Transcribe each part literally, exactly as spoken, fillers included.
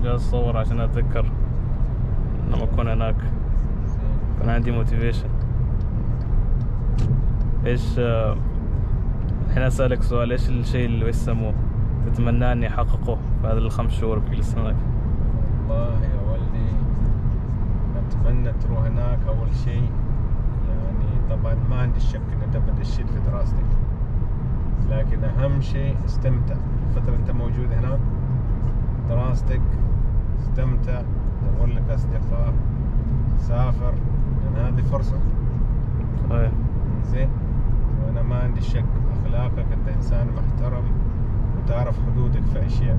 جالس أصور عشان أتذكر لما أكون هناك كان عندي موتيفيشن. إيش الحين أسألك سؤال، إيش الشيء اللي يسموه تتمنى أني أحققه في هذه الخمس شهور بجلس هناك؟ والله يا ولدي أتمنى تروح هناك أول شيء، يعني طبعا ما عندي الشك إن أنت بتشيد في دراستك، لكن أهم شيء استمتع الفترة أنت موجود هناك دراستك، استمتع، دور لك أصدقاء، سافر، لأن هذه فرصة. صحيح. زين، وأنا ما عندي شك أخلاقك، أنت إنسان محترم وتعرف حدودك في أشياء،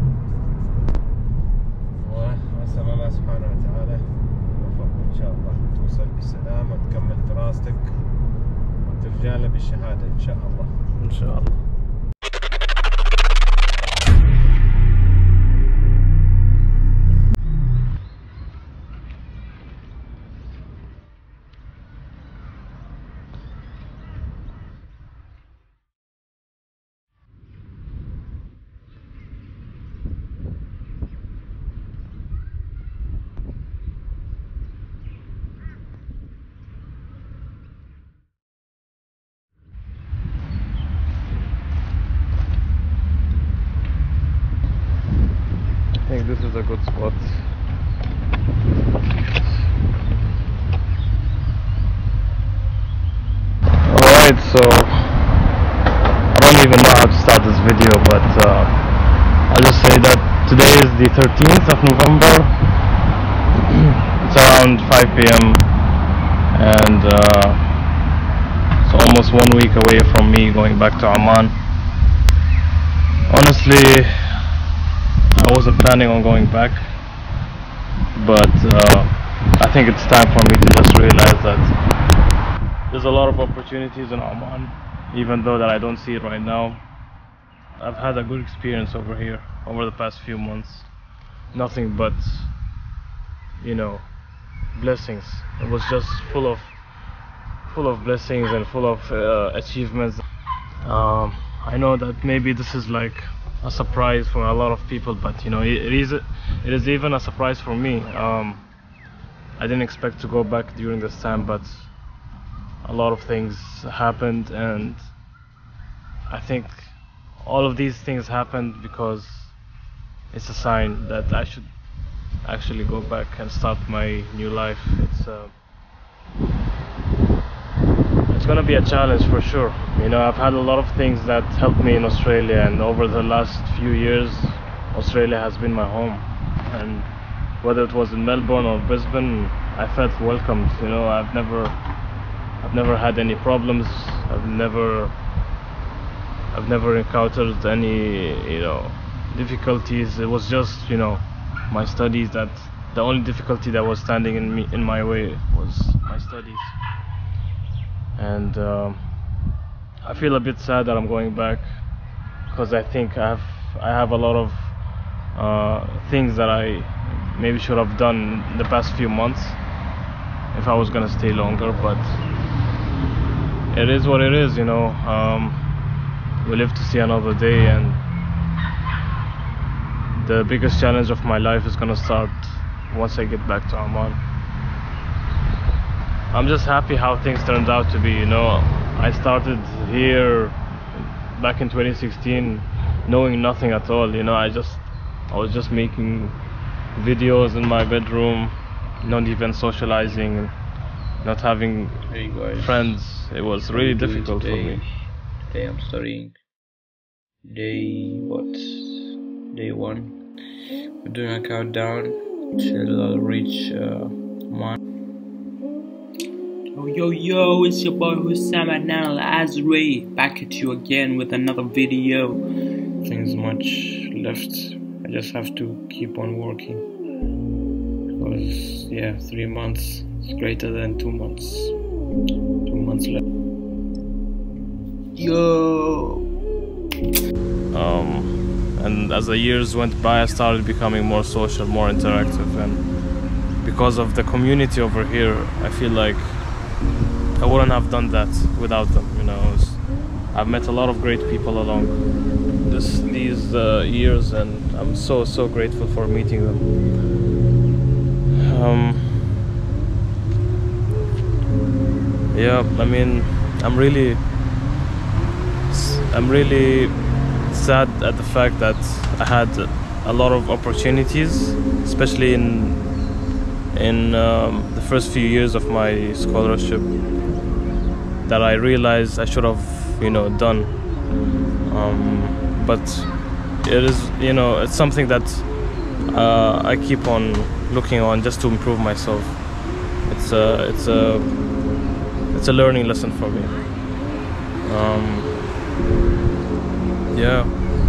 وأسأل الله سبحانه وتعالى يوفقك إن شاء الله توصل بالسلامة وتكمل دراستك وترجع له بالشهادة إن شاء الله. إن شاء الله. I think this is a good spot. Alright, so I don't even know how to start this video, but uh, I'll just say that today is the thirteenth of November. It's around five P M and uh, it's almost one week away from me going back to Amman. Honestly, I wasn't planning on going back, but uh, I think it's time for me to just realize that there's a lot of opportunities in Oman, even though that I don't see it right now. I've had a good experience over here over the past few months. Nothing but, you know, blessings. It was just full of full of blessings and full of uh, achievements. Um, I know that maybe this is like a surprise for a lot of people, but you know, it, it is it is even a surprise for me. Um, I didn't expect to go back during this time, but a lot of things happened, and I think all of these things happened because it's a sign that I should actually go back and start my new life. It's uh, it's gonna be a challenge for sure. You know, I've had a lot of things that helped me in Australia, and over the last few years Australia has been my home, and whether it was in Melbourne or Brisbane, I felt welcomed. You know, I've never I've never had any problems. I've never I've never encountered any, you know, difficulties. It was just, you know, my studies that the only difficulty that was standing in me in my way was my studies. And um, I feel a bit sad that I'm going back, because I think I have I have a lot of uh, things that I maybe should have done in the past few months if I was gonna stay longer. But it is what it is, you know. Um, we live to see another day, and the biggest challenge of my life is gonna start once I get back to Amman. I'm just happy how things turned out to be, you know. I started here back in twenty sixteen knowing nothing at all, you know. I just I was just making videos in my bedroom, not even socializing, not having hey guys, friends. It was really difficult today? for me. Today I'm studying day what? Day one. We're doing a countdown till I'll reach uh, one. Oh, yo yo, it's your boy Hussam Adnan Al-Azri, back at you again with another video. Things much left. I just have to keep on working, because yeah, three months is greater than two months. Two months left. Yo. Um, and as the years went by, I started becoming more social, more interactive, and because of the community over here, I feel like I wouldn't have done that without them, you know. I've met a lot of great people along this this these uh, years, and I'm so so grateful for meeting them. Um, yeah, I mean, I'm really, I'm really sad at the fact that I had a lot of opportunities, especially in in um, the first few years of my scholarship, that I realized I should have, you know, done. Um, but it is, you know, it's something that uh, I keep on looking on just to improve myself. It's a, it's a, it's a learning lesson for me. Um, yeah.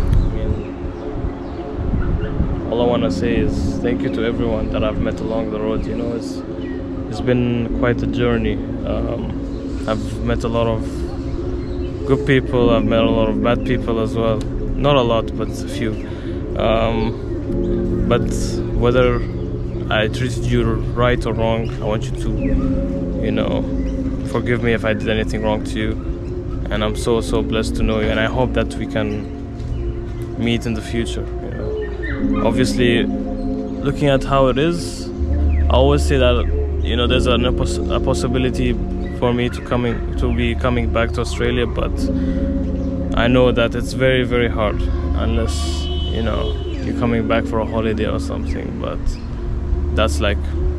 All I want to say is thank you to everyone that I've met along the road. You know, it's it's been quite a journey. Um, I've met a lot of good people. I've met a lot of bad people as well. Not a lot, but a few. Um, but whether I treated you right or wrong, I want you to, you know, forgive me if I did anything wrong to you. And I'm so so blessed to know you. And I hope that we can meet in the future. Obviously, looking at how it is, I always say that, you know, there's an, a, poss a possibility for me to coming to be coming back to Australia, but I know that it's very very hard unless, you know, you're coming back for a holiday or something. But that's like,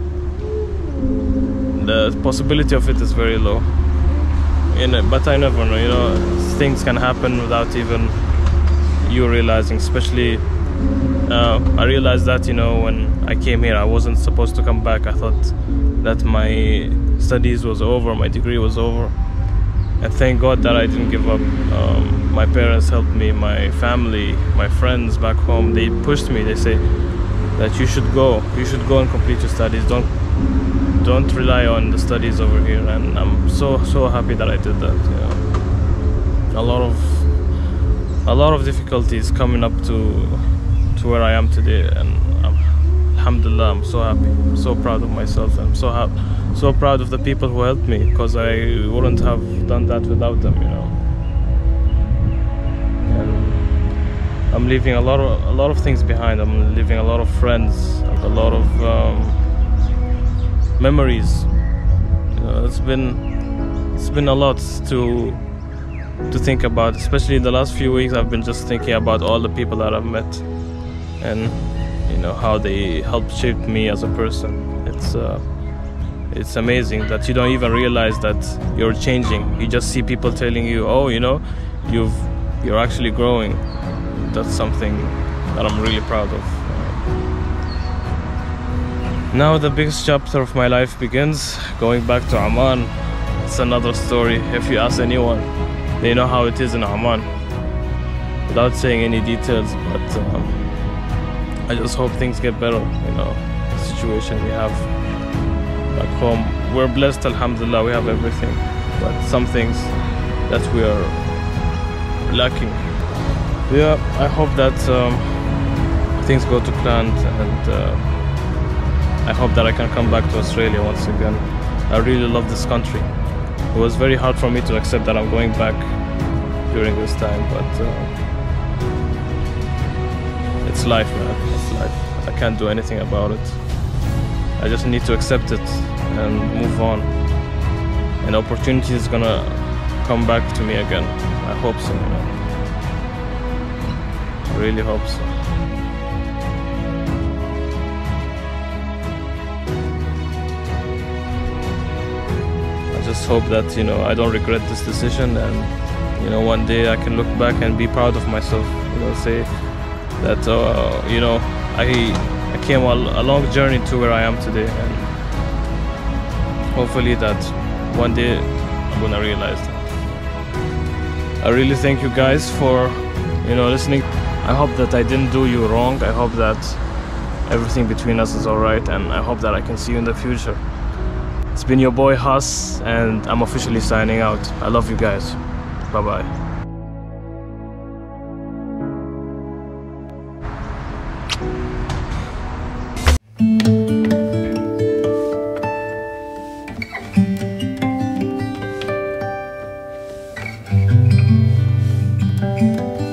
the possibility of it is very low. You know, but I never know. You know, things can happen without even you realizing, especially. Uh, I realized that, you know, when I came here, I wasn't supposed to come back. I thought that my studies was over, my degree was over. And thank God that I didn't give up. Um, my parents helped me, my family, my friends back home, they pushed me. They say that you should go, you should go and complete your studies. Don't, don't rely on the studies over here. And I'm so, so happy that I did that. You know, a lot of, a lot of difficulties coming up to. to where I am today, and um, alhamdulillah, I'm so happy. I'm so proud of myself. I'm so happy, so proud of the people who helped me, because I wouldn't have done that without them, you know. And I'm leaving a lot of a lot of things behind. I'm leaving a lot of friends, a lot of um, memories. You know, it's been it's been a lot to to think about. Especially the last few weeks, I've been just thinking about all the people that I've met. And you know how they helped shape me as a person. It's uh, it's amazing that you don't even realize that you're changing. You just see people telling you, "Oh, you know, you've you're actually growing." That's something that I'm really proud of. Now the biggest chapter of my life begins. Going back to Oman. It's another story. If you ask anyone, they know how it is in Oman. Without saying any details, but. Um, I just hope things get better, you know, the situation we have back home. We're blessed, alhamdulillah, we have everything, but some things that we are lacking. Yeah, I hope that um, things go to plan, and uh, I hope that I can come back to Australia once again. I really love this country. It was very hard for me to accept that I'm going back during this time, but uh, it's life, man. It's life. I can't do anything about it. I just need to accept it and move on. And opportunity is gonna come back to me again. I hope so, you know. I really hope so. I just hope that, you know, I don't regret this decision, and, you know, one day I can look back and be proud of myself. You know, say that uh, you know, I I came a, a long journey to where I am today, and hopefully that one day I'm gonna realize that. I really thank you guys for, you know, listening. I hope that I didn't do you wrong. I hope that everything between us is alright, and I hope that I can see you in the future. It's been your boy Hass, and I'm officially signing out. I love you guys. Bye bye.